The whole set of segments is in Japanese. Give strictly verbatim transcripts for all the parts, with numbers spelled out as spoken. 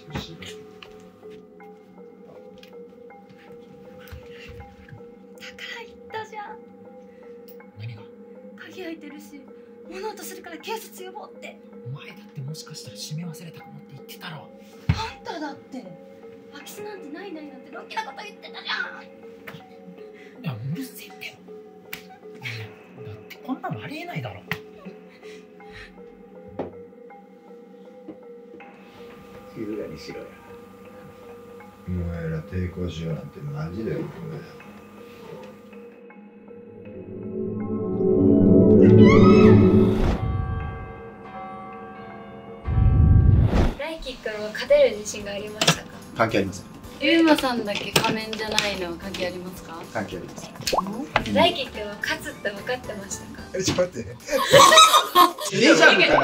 言ったじゃん。 何が？ 鍵開いてるし物音するから警察呼ぼうって。 お前だってもしかしたら閉め忘れたかもって言ってたろ。 あんただって空き巣なんてないないなんてのんきなこと言ってたじゃん。 いや、うるせえって。だってこんなのありえないだろ。 静かにしろよ。 お前ら抵抗しようなんてマジでお前だ。 大輝くんは勝てる自信がありましたか？ 関係ありません。 ゆうまさんだけ仮面じゃないのは関係ありますか？ 関係ありません。 大輝くんは勝つって分かってましたか？ え、ちょっと待って。デジャブかな？デジャブか？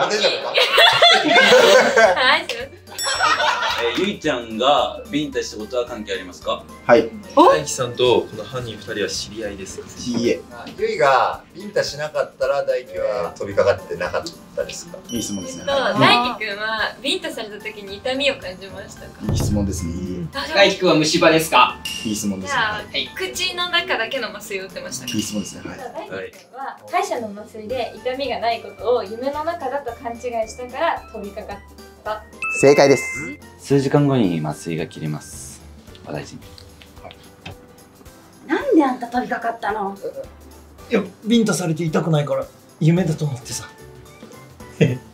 はい。 えー、ゆいちゃんがビンタしたことは関係ありますか？ はい。 大輝さんとこの犯人ふたりは知り合いです。 いいえ。 ゆいがビンタしなかったら大輝は飛びかかってなかったですか？ いい質問ですね。 大輝くんはビンタされた時に痛みを感じましたか？ いい質問ですね。 大輝くんは虫歯ですか？ いい質問ですね。 はい。口の中だけの麻酔を打ってましたか？ いい質問ですね。はい。 大輝くんは歯医者の麻酔で痛みがないことを夢の中だと勘違いしたから飛びかかった。 正解です。 数時間後に麻酔が切れます。お大事に。 なんであんた飛びかかったの？ いや、ビンタされて痛くないから夢だと思ってさ。